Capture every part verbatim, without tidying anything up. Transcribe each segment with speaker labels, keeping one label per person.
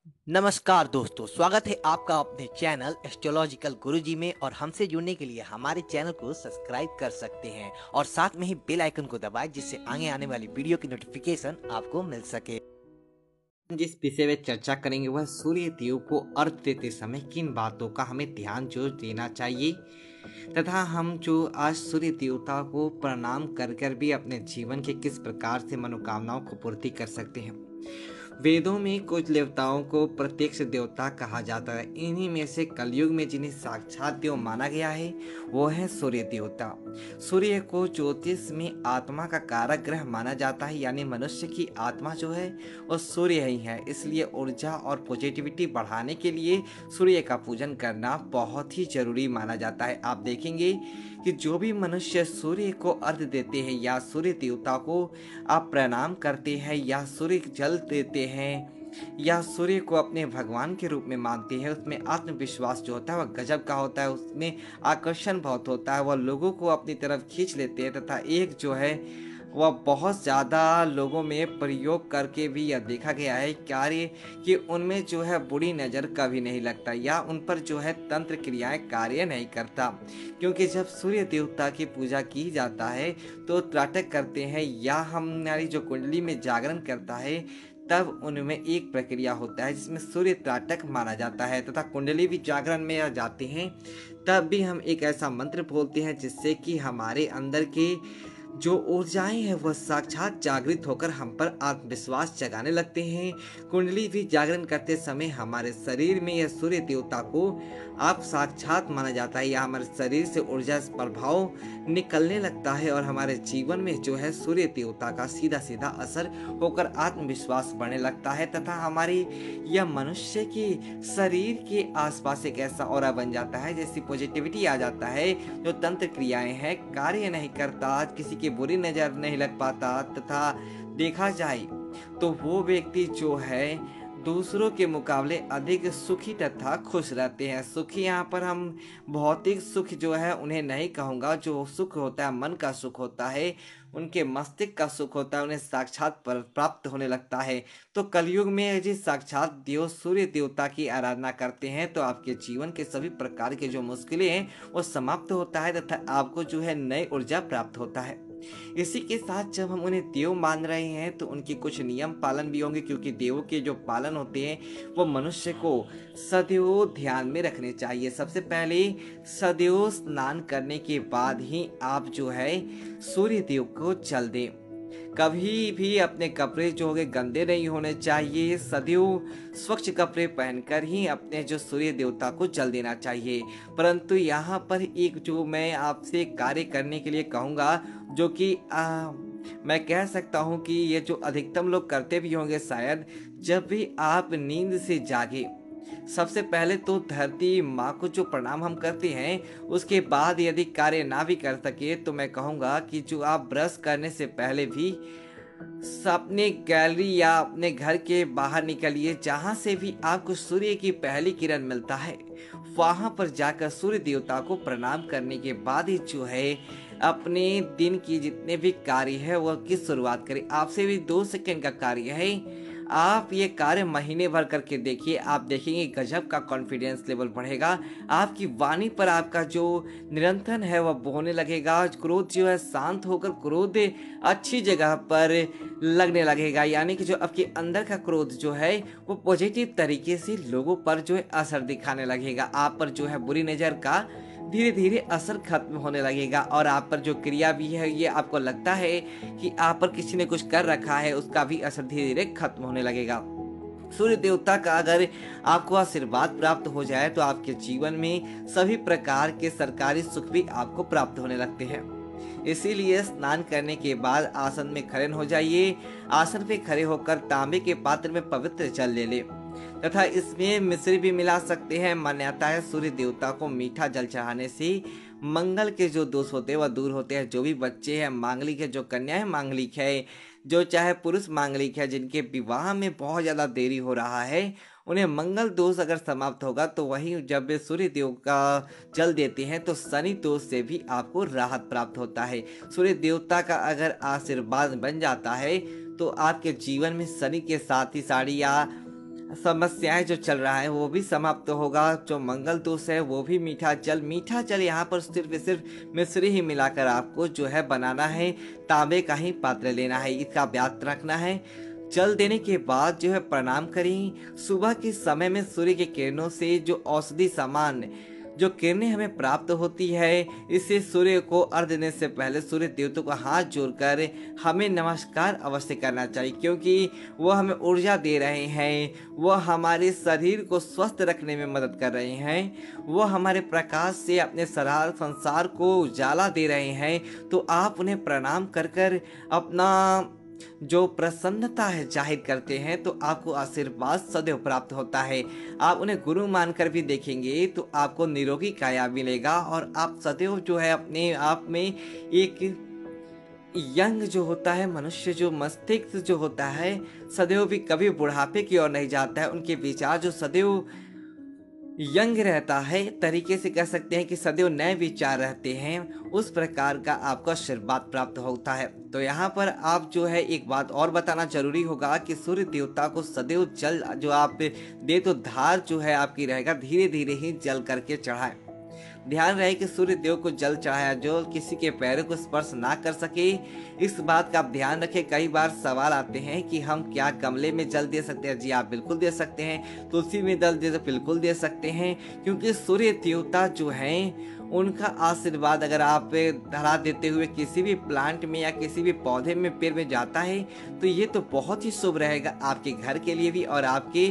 Speaker 1: नमस्कार दोस्तों, स्वागत है आपका अपने चैनल एस्ट्रोलॉजिकल गुरुजी में। और हमसे जुड़ने के लिए हमारे चैनल को सब्सक्राइब कर सकते हैं और साथ में ही बेल आइकन को दबाएं, जिससे आगे आने वाली वीडियो की नोटिफिकेशन आपको मिल सके। जिस विषय में चर्चा करेंगे वह सूर्य देव को अर्घ देते समय किन बातों का हमें ध्यान जो देना चाहिए, तथा हम जो आज सूर्य देवता को प्रणाम कर कर भी अपने जीवन के किस प्रकार से मनोकामनाओं को पूर्ति कर सकते हैं। वेदों में कुछ देवताओं को प्रत्यक्ष देवता कहा जाता है। इन्हीं में से कलयुग में जिन्हें साक्षात देव माना गया है वो है सूर्य देवता। सूर्य को ज्योतिष में आत्मा का कारक ग्रह माना जाता है, यानी मनुष्य की आत्मा जो है वो सूर्य ही है। इसलिए ऊर्जा और पॉजिटिविटी बढ़ाने के लिए सूर्य का पूजन करना बहुत ही जरूरी माना जाता है। आप देखेंगे कि जो भी मनुष्य सूर्य को अर्घ देते हैं या सूर्य देवता को आप प्रणाम करते हैं या सूर्य जल देते हैं या सूर्य को अपने भगवान के रूप में मानते हैं, उसमें आत्मविश्वास जो होता है वह गजब का होता है। उसमें आकर्षण बहुत होता है, वह लोगों को अपनी तरफ खींच लेते हैं तथा एक जो है वह बहुत ज़्यादा लोगों में प्रयोग करके भी यह देखा गया है कार्य कि उनमें जो है बुरी नज़र कभी नहीं लगता या उन पर जो है तंत्र क्रियाएं कार्य नहीं करता। क्योंकि जब सूर्य देवता की पूजा की जाता है तो त्राटक करते हैं या हमारी जो कुंडली में जागरण करता है तब उनमें एक प्रक्रिया होता है जिसमें सूर्य त्राटक माना जाता है, तथा कुंडली भी जागरण में जाते हैं तब भी हम एक ऐसा मंत्र बोलते हैं जिससे कि हमारे अंदर के जो ऊर्जाएं हैं वह साक्षात जागृत होकर हम पर आत्मविश्वास जगाने लगते हैं। कुंडली भी जागरण करते समय हमारे शरीर में यह सूर्य देवता को आप साक्षात माना जाता है या हमारे शरीर से ऊर्जा प्रभाव निकलने लगता है और हमारे जीवन में जो है सूर्य देवता का सीधा सीधा असर होकर आत्मविश्वास बढ़ने लगता है तथा हमारी यह मनुष्य की शरीर के आसपास एक ऐसा ऑरा बन जाता है जैसी पॉजिटिविटी आ जाता है। जो तंत्र क्रियाएं हैं कार्य नहीं करता, किसी की बुरी नजर नहीं लग पाता तथा देखा जाए तो वो व्यक्ति जो है दूसरों के मुकाबले अधिक सुखी तथा खुश रहते हैं। सुखी यहाँ पर हम भौतिक सुख जो है उन्हें नहीं कहूँगा, जो सुख होता है मन का सुख होता है, उनके मस्तिष्क का सुख होता है, उन्हें साक्षात पर प्राप्त होने लगता है। तो कलयुग में यदि साक्षात देव सूर्य देवता की आराधना करते हैं तो आपके जीवन के सभी प्रकार के जो मुश्किलें हैं वो समाप्त होता है तथा आपको जो है नई ऊर्जा प्राप्त होता है। इसी के साथ जब हम उन्हें देव मान रहे हैं तो उनके कुछ नियम पालन भी होंगे, क्योंकि देवों के जो पालन होते हैं वो मनुष्य को सदैव ध्यान में रखने चाहिए। सबसे पहले सदैव स्नान करने के बाद ही आप जो है सूर्य देव को जल दें। कभी भी अपने कपड़े जो होंगे गंदे नहीं होने चाहिए, सदैव स्वच्छ कपड़े पहनकर ही अपने जो सूर्य देवता को जल देना चाहिए। परंतु यहाँ पर एक जो मैं आपसे कार्य करने के लिए कहूँगा, जो कि आ, मैं कह सकता हूँ कि ये जो अधिकतम लोग करते भी होंगे शायद, जब भी आप नींद से जागे सबसे पहले तो धरती माँ को जो प्रणाम हम करते हैं उसके बाद यदि कार्य ना भी कर सके तो मैं कहूँगा कि जो आप ब्रश करने से पहले भी अपने गैलरी या अपने घर के बाहर निकलिए, जहाँ से भी आपको सूर्य की पहली किरण मिलता है वहां पर जाकर सूर्य देवता को प्रणाम करने के बाद ही जो है अपने दिन की जितने भी कार्य है वह की शुरुआत करें। आपसे भी दो सेकंड का कार्य है, आप ये कार्य महीने भर करके देखिए, आप देखेंगे गजब का कॉन्फिडेंस लेवल बढ़ेगा। आपकी वाणी पर आपका जो निरंतर है वह होने लगेगा, क्रोध जो है शांत होकर क्रोध अच्छी जगह पर लगने लगेगा, यानी कि जो आपके अंदर का क्रोध जो है वो पॉजिटिव तरीके से लोगों पर जो है असर दिखाने लगेगा। आप पर जो है बुरी नज़र का धीरे धीरे असर खत्म होने लगेगा और आप पर जो क्रिया भी है ये आपको लगता है कि आप पर किसी ने कुछ कर रखा है उसका भी असर धीरे धीरे खत्म होने लगेगा। सूर्य देवता का अगर आपको आशीर्वाद प्राप्त हो जाए तो आपके जीवन में सभी प्रकार के सरकारी सुख भी आपको प्राप्त होने लगते हैं। इसीलिए स्नान करने के बाद आसन में खड़े हो जाइए। आसन पे खड़े होकर तांबे के पात्र में पवित्र जल ले ले तथा इसमें मिश्री भी मिला सकते हैं। मान्यता है सूर्य देवता को मीठा जल चढ़ाने से मंगल के जो दोष होते हैं वह दूर होते हैं। जो भी बच्चे हैं मांगलिक है, जो कन्या है मांगलिक है, जो चाहे पुरुष मांगलिक है, जिनके विवाह में बहुत ज़्यादा देरी हो रहा है, उन्हें मंगल दोष अगर समाप्त होगा तो वही जब वे सूर्य देव का जल देते हैं तो शनि दोष से भी आपको राहत प्राप्त होता है। सूर्य देवता का अगर आशीर्वाद बन जाता है तो आपके जीवन में शनि के साथ ही साड़ी या
Speaker 2: समस्याएं जो चल रहा है वो भी समाप्त होगा। जो मंगल दोष है वो भी मीठा जल मीठा जल यहाँ पर सिर्फ सिर्फ मिश्री ही मिलाकर आपको जो है बनाना है। तांबे का ही पात्र लेना है, इसका व्यात रखना है। जल देने के बाद जो है प्रणाम करें। सुबह के समय में सूर्य की किरणों से जो औषधि सामान जो किरणें हमें प्राप्त होती है, इससे सूर्य को अर्घ देने से पहले सूर्य देवता को हाथ जोड़कर हमें नमस्कार अवश्य करना चाहिए, क्योंकि वो हमें ऊर्जा दे रहे हैं, वो हमारे शरीर को स्वस्थ रखने में मदद कर रहे हैं, वो हमारे प्रकाश से अपने सारा संसार को उजाला दे रहे हैं। तो आप उन्हें प्रणाम कर कर अपना जो प्रसन्नता है जाहिर करते हैं, तो आपको आशीर्वाद सदैव प्राप्त होता है। आप उन्हें गुरु मानकर भी देखेंगे तो आपको निरोगी काया मिलेगा और आप सदैव जो है अपने आप में एक यंग जो होता है मनुष्य, जो मस्तिष्क जो होता है सदैव भी कभी बुढ़ापे की ओर नहीं जाता है। उनके विचार जो सदैव यंग रहता है, तरीके से कह सकते हैं कि सदैव नए विचार रहते हैं, उस प्रकार का आपको आशीर्वाद प्राप्त होता है। तो यहाँ पर आप जो है एक बात और बताना जरूरी होगा कि सूर्य देवता को सदैव जल जो आप दे तो धार जो है आपकी रहेगा, धीरे धीरे ही जल करके चढ़ाए। ध्यान रहे कि सूर्य देव को जल चढ़ाया जो किसी के पैरों को स्पर्श ना कर सके, इस बात का आप ध्यान रखें। कई बार सवाल आते हैं कि हम क्या गमले में जल दे सकते हैं? जी आप बिल्कुल दे सकते हैं। तुलसी में जल दे तो बिल्कुल दे सकते हैं, क्योंकि सूर्य देवता जो हैं उनका आशीर्वाद अगर आप धरा देते हुए किसी भी प्लांट में या किसी भी पौधे में पेड़ में जाता है तो ये तो बहुत ही शुभ रहेगा आपके घर के लिए भी और आपके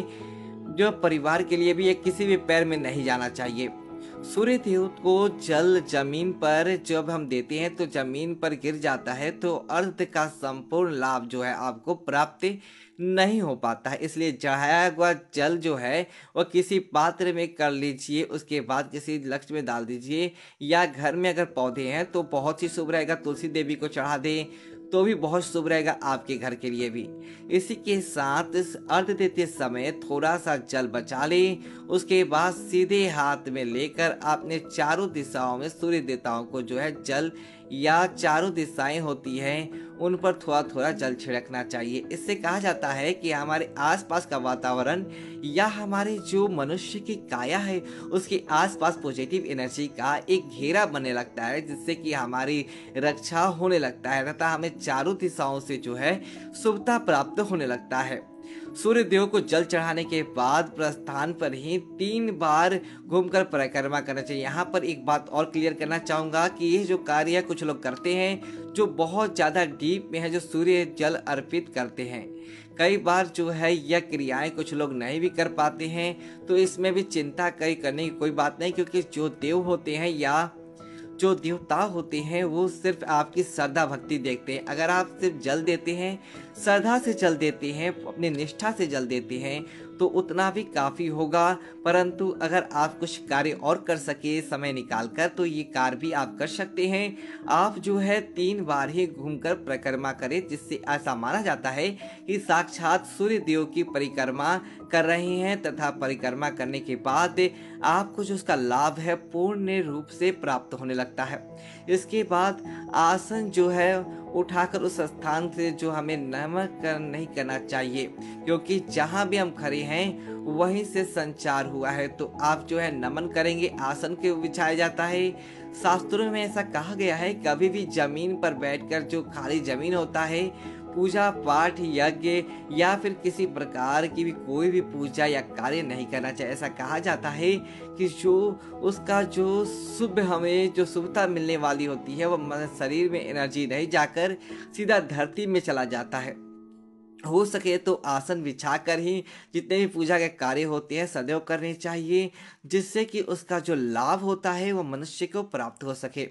Speaker 2: जो परिवार के लिए भी। ये किसी भी पैर में नहीं जाना चाहिए। सूर्य देव को जल जमीन पर जब हम देते हैं तो जमीन पर गिर जाता है, तो अर्थ का संपूर्ण लाभ जो है आपको प्राप्त नहीं हो पाता है। इसलिए चढ़ाया हुआ जल जो है वह किसी पात्र में कर लीजिए, उसके बाद किसी लक्ष्य में डाल दीजिए, या घर में अगर पौधे हैं तो बहुत ही शुभ रहेगा। तुलसी देवी को चढ़ा दें तो भी बहुत शुभ रहेगा आपके घर के लिए भी। इसी के साथ इस अर्घ देते समय थोड़ा सा जल बचा लें, उसके बाद सीधे हाथ में लेकर आपने चारों दिशाओं में सूर्य देवताओं को जो है जल या चारों दिशाएं होती हैं उन पर थोड़ा थोड़ा जल छिड़कना चाहिए। इससे कहा जाता है कि हमारे आसपास का वातावरण या हमारे जो मनुष्य की काया है उसके आसपास पॉजिटिव एनर्जी का एक घेरा बनने लगता है, जिससे कि हमारी रक्षा होने लगता है तथा हमें चारों दिशाओं से जो है शुभता प्राप्त होने लगता है। सूर्य देव को जल चढ़ाने के बाद प्रस्थान पर ही तीन बार घूमकर परिक्रमा करना चाहिए। यहाँ पर एक बात और क्लियर करना चाहूंगा कि ये जो कार्य कुछ लोग करते हैं जो बहुत ज्यादा डीप में है, जो सूर्य जल अर्पित करते हैं, कई बार जो है यह क्रियाएं कुछ लोग नहीं भी कर पाते हैं, तो इसमें भी चिंता कई करने की कोई बात नहीं, क्योंकि जो देव होते हैं या जो देवता होते हैं वो सिर्फ आपकी श्रद्धा भक्ति देखते हैं। अगर आप सिर्फ जल देते हैं, श्रद्धा से जल देते हैं, अपनी निष्ठा से जल देते हैं तो उतना भी काफ़ी होगा। परंतु अगर आप कुछ कार्य और कर सके समय निकालकर तो ये कार्य भी आप कर सकते हैं। आप जो है तीन बार ही घूमकर परिक्रमा करें, जिससे ऐसा माना जाता है कि साक्षात सूर्य देव की परिक्रमा कर रहे हैं तथा परिक्रमा करने के बाद आपको जो उसका लाभ है पूर्ण रूप से प्राप्त होने लगता है। इसके बाद आसन जो है उठाकर उस स्थान से जो हमें नमन कर नहीं करना चाहिए, क्योंकि जहाँ भी हम खड़े हैं वहीं से संचार हुआ है। तो आप जो है नमन करेंगे, आसन के बिछाया जाता है। शास्त्रों में ऐसा कहा गया है कभी भी जमीन पर बैठकर, जो खाली जमीन होता है, पूजा पाठ यज्ञ या फिर किसी प्रकार की भी कोई भी पूजा या कार्य नहीं करना चाहिए। ऐसा कहा जाता है कि जो उसका जो शुभ हमें जो शुभता मिलने वाली होती है वो शरीर में एनर्जी नहीं जाकर सीधा धरती में चला जाता है। हो सके तो आसन बिछाकर ही जितने भी पूजा के कार्य होते हैं सदैव करने चाहिए, जिससे कि उसका जो लाभ होता है वो मनुष्य को प्राप्त हो सके।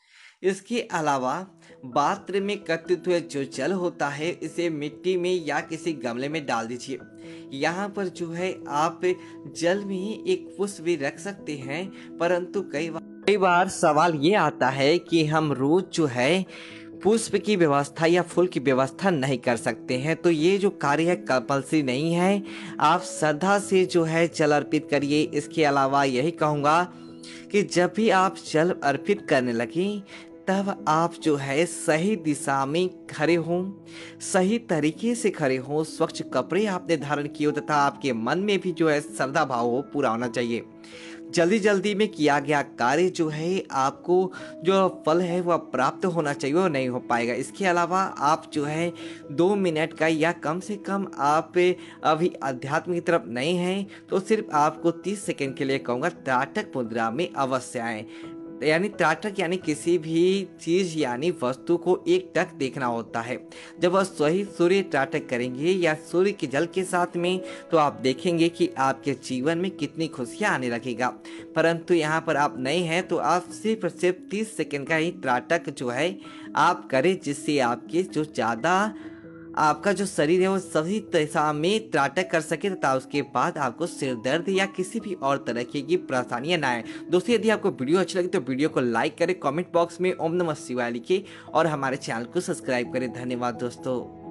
Speaker 2: इसके अलावा पात्र में एकत्रित हुए जो जल होता है इसे मिट्टी में या किसी गमले में डाल दीजिए। यहाँ पर जो है आप जल में ही एक पुष्प भी रख सकते हैं, परंतु कई बार कई बार सवाल ये आता है कि हम रोज जो है पुष्प की व्यवस्था या फूल की व्यवस्था नहीं कर सकते हैं। तो ये जो कार्य है कंपल्सरी नहीं है, आप श्रद्धा से जो है जल अर्पित करिए। इसके अलावा यही कहूँगा कि जब भी आप जल अर्पित करने लगे तब आप जो है सही दिशा में खड़े हों, सही तरीके से खड़े हों, स्वच्छ कपड़े आपने धारण किए हो तथा आपके मन में भी जो है श्रद्धा भाव हो पूरा होना चाहिए। जल्दी जल्दी में किया गया कार्य जो है आपको जो फल है वह प्राप्त होना चाहिए, वो नहीं हो पाएगा। इसके अलावा आप जो है दो मिनट का या कम से कम आप अभी अध्यात्म की तरफ नहीं हैं तो सिर्फ आपको तीस सेकंड के लिए कहूँगा त्राटक मुद्रा में अवश्य आएँ। यानी त्राटक यानी किसी भी चीज यानी वस्तु को एक टक देखना होता है। जब वह सही सूर्य त्राटक करेंगे या सूर्य के जल के साथ में तो आप देखेंगे कि आपके जीवन में कितनी खुशियां आने लगेगा। परंतु यहाँ पर आप नहीं हैं तो आप सिर्फ सिर्फ तीस सेकंड का ही त्राटक जो है आप करें, जिससे आपके जो ज़्यादा आपका जो शरीर है वो सही दिशा में त्राटक कर सके तथा उसके बाद आपको सिर दर्द या किसी भी और तरह की परेशानियां ना आए। दोस्तों यदि आपको वीडियो अच्छी लगी तो वीडियो को लाइक करें, कमेंट बॉक्स में ओम नमः शिवाय लिखें और हमारे चैनल को सब्सक्राइब करें। धन्यवाद दोस्तों।